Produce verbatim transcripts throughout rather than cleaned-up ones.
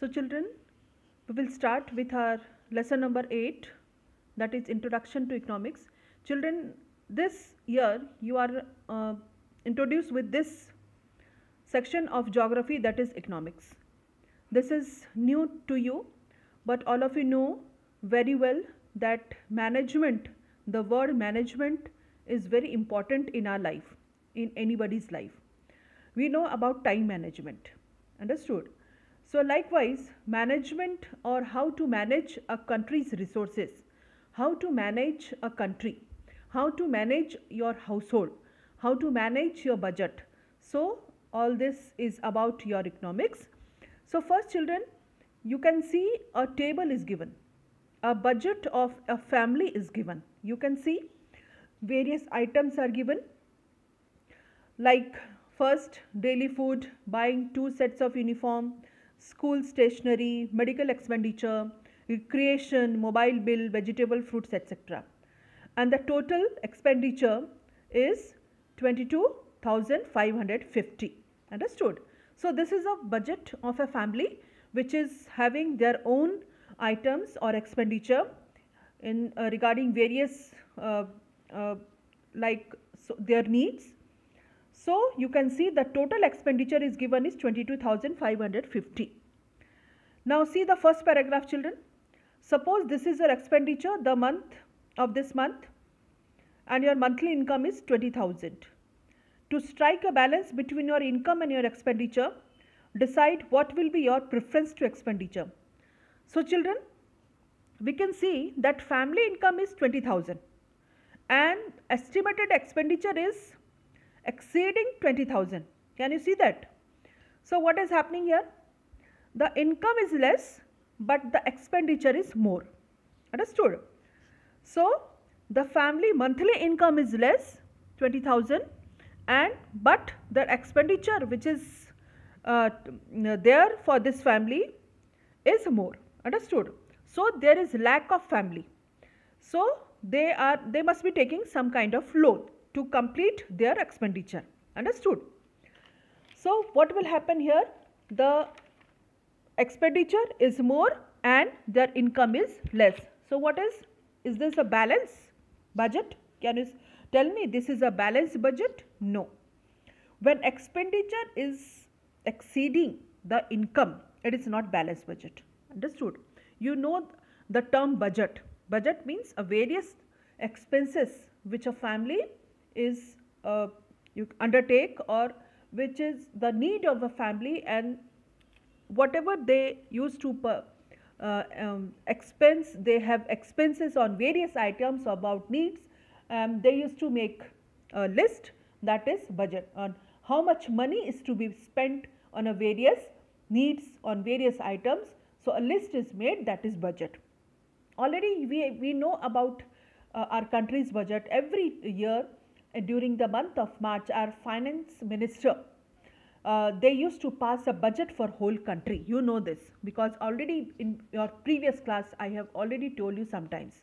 So children, we will start with our lesson number eight, that is Introduction to Economics. Children, this year you are uh, introduced with this section of geography, that is economics. This is new to you, but all of you know very well that management, the word management is very important in our life, in anybody's life. We know about time management, understood? So likewise, management, or how to manage a country's resources, how to manage a country, how to manage your household, how to manage your budget. So all this is about your economics. So first children, you can see a table is given, a budget of a family is given. You can see various items are given, like first daily food, buying two sets of uniform, school stationery, medical expenditure, recreation, mobile bill, vegetable, fruits, et cetera. And the total expenditure is twenty-two thousand five hundred fifty. Understood? So this is a budget of a family which is having their own items or expenditure in uh, regarding various uh, uh, like so their needs. So you can see the total expenditure is given is twenty-two thousand five hundred fifty. Now see the first paragraph children. Suppose this is your expenditure the month of this month and your monthly income is twenty thousand. To strike a balance between your income and your expenditure, decide what will be your preference to expenditure. So children, we can see that family income is twenty thousand and estimated expenditure is exceeding twenty thousand. Can you see that? So what is happening here? The income is less but the expenditure is more. Understood? So the family monthly income is less, twenty thousand, and but the expenditure which is uh, there for this family is more. Understood? So there is lack of family. So they are they must be taking some kind of loan to complete their expenditure. Understood? So what will happen here? The expenditure is more and their income is less. So what is, is this a balance budget? Can you tell me this is a balanced budget? No. When expenditure is exceeding the income, it is not balanced budget. Understood? You know the term budget. Budget means a various expenses which a family is uh, you undertake, or which is the need of a family, and whatever they used to per, uh, um, expense, they have expenses on various items about needs. Um, they used to make a list, that is budget, on how much money is to be spent on a various needs on various items. So a list is made, that is budget. Already we, we know about uh, our country's budget. Every year uh, during the month of March, our finance minister, uh, they used to pass a budget for whole country. You know this because already in your previous class I have already told you sometimes.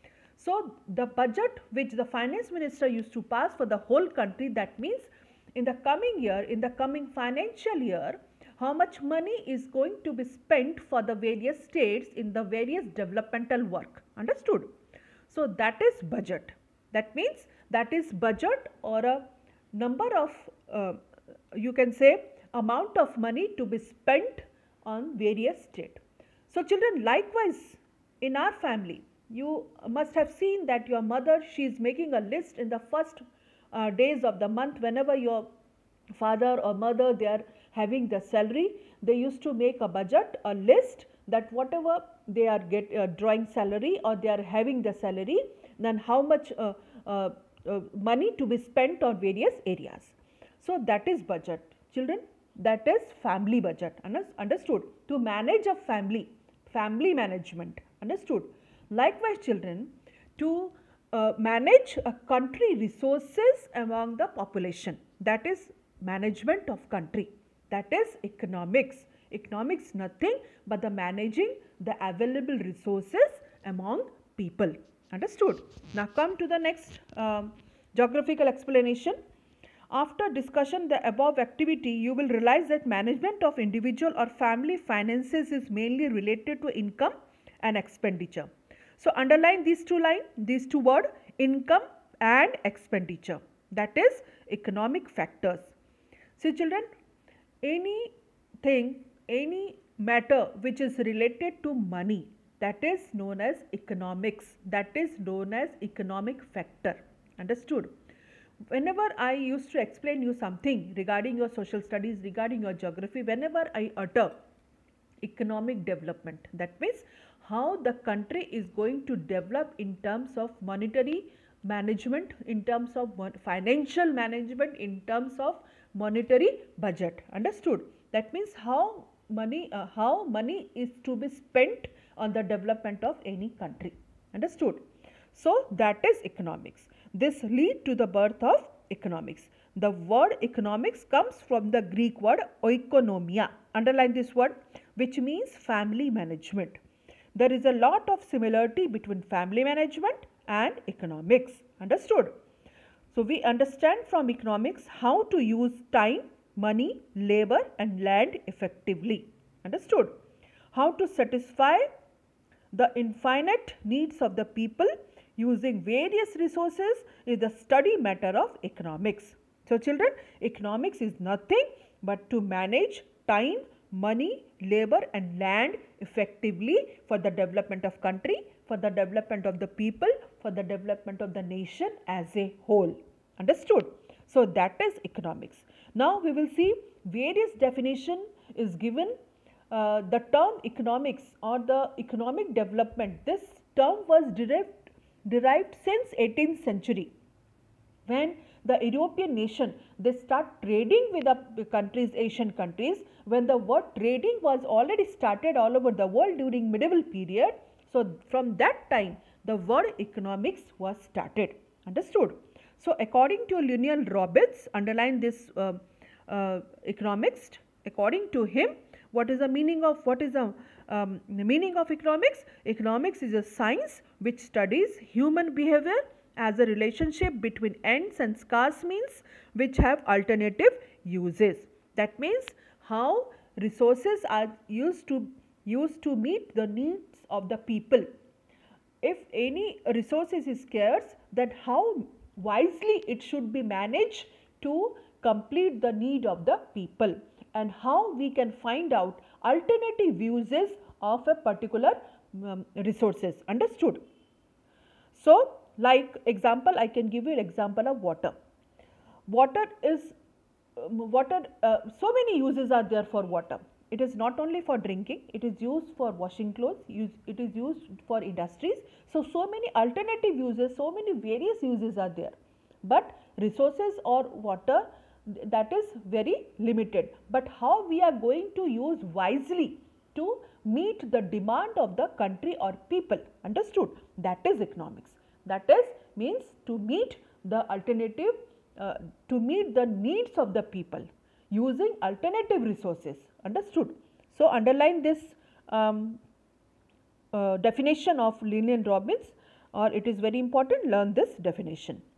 So the budget which the finance minister used to pass for the whole country, that means in the coming year, in the coming financial year, how much money is going to be spent for the various states in the various developmental work. Understood? So that is budget. That means that is budget, or a number of uh, you can say amount of money to be spent on various state. So children, likewise in our family, you must have seen that your mother, she is making a list in the first uh, days of the month. Whenever your father or mother, they are having the salary, they used to make a budget, a list, that whatever they are get uh, drawing salary or they are having the salary, then how much uh, uh, uh, money to be spent on various areas. So that is budget. Children, that is family budget. Understood? To manage a family, family management. Understood? Likewise children, to uh, manage a country resources among the population, that is management of country, that is economics. Economics nothing but the managing the available resources among people. Understood? Now come to the next um, geographical explanation. After discussion the above activity, you will realize that management of individual or family finances is mainly related to income and expenditure. So underline these two line, these two word, income and expenditure, that is economic factors. See children, anything, any matter which is related to money, that is known as economics, that is known as economic factor. Understood? Whenever I used to explain you something regarding your social studies, regarding your geography, whenever I utter economic development, that means how the country is going to develop in terms of monetary management, in terms of financial management, in terms of monetary budget. Understood? That means how money uh, how money is to be spent on the development of any country. Understood? So that is economics. This lead to the birth of economics. The word economics comes from the Greek word oikonomia. Underline this word, which means family management. There is a lot of similarity between family management and economics. Understood? So we understand from economics how to use time, money, labor and land effectively. Understood? How to satisfy the infinite needs of the people using various resources is the study matter of economics. So children, economics is nothing but to manage time, money, labor and land effectively for the development of country, for the development of the people, for the development of the nation as a whole. Understood? So that is economics. Now we will see various definition is given. Uh, the term economics or the economic development, this term was derived derived since eighteenth century, when the European nation they start trading with the countries, Asian countries, when the word trading was already started all over the world during medieval period. So from that time the word economics was started. Understood? So according to Lionel Robbins, underline this uh, uh, economist, according to him, what is the meaning of what is the um, the meaning of economics? Economics is a science which studies human behavior as a relationship between ends and scarce means which have alternative uses. That means how resources are used to used to meet the needs of the people. If any resources is scarce, then how wisely it should be managed to complete the need of the people, and how we can find out alternative uses of a particular um, resources. Understood? So like example, I can give you an example of water. Water is um, water uh, so many uses are there for water. It is not only for drinking, it is used for washing clothes, use, it is used for industries. So, so many alternative uses, so many various uses are there. But resources or water, that is very limited. But how we are going to use wisely to meet the demand of the country or people. Understood? That is economics. That is means to meet the alternative, uh, to meet the needs of the people using alternative resources. Understood? So underline this um, uh, definition of Lionel Robbins, or it is very important, learn this definition.